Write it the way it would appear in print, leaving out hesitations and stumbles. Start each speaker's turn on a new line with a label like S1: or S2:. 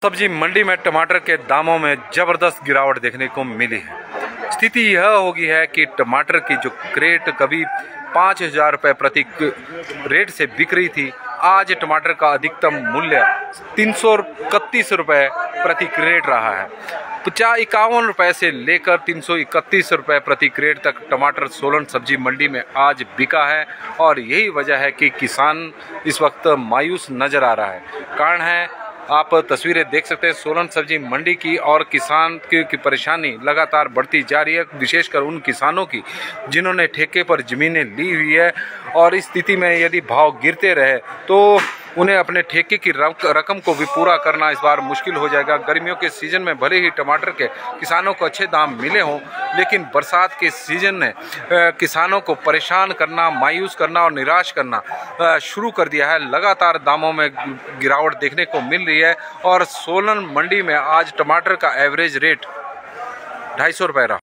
S1: सब्जी मंडी में टमाटर के दामों में ज़बरदस्त गिरावट देखने को मिली है। स्थिति यह हो गई है कि टमाटर की जो क्रेट कभी 5,000 रुपये प्रति रेट से बिक रही थी, आज टमाटर का अधिकतम मूल्य 331 रुपये प्रति क्रेट रहा है। 51 रुपये से लेकर 331 रुपये प्रति क्रेट तक टमाटर सोलन सब्जी मंडी में आज बिका है और यही वजह है कि किसान इस वक्त मायूस नज़र आ रहा है। कारण है, आप तस्वीरें देख सकते हैं सोलन सब्जी मंडी की, और किसान की परेशानी लगातार बढ़ती जा रही है, विशेषकर उन किसानों की जिन्होंने ठेके पर ज़मीनें ली हुई है। और इस स्थिति में यदि भाव गिरते रहे तो उन्हें अपने ठेके की रकम को भी पूरा करना इस बार मुश्किल हो जाएगा। गर्मियों के सीज़न में भले ही टमाटर के किसानों को अच्छे दाम मिले हों, लेकिन बरसात के सीज़न ने किसानों को परेशान करना, मायूस करना और निराश करना शुरू कर दिया है। लगातार दामों में गिरावट देखने को मिल रही है और सोलन मंडी में आज टमाटर का एवरेज रेट 250 रुपये रहा।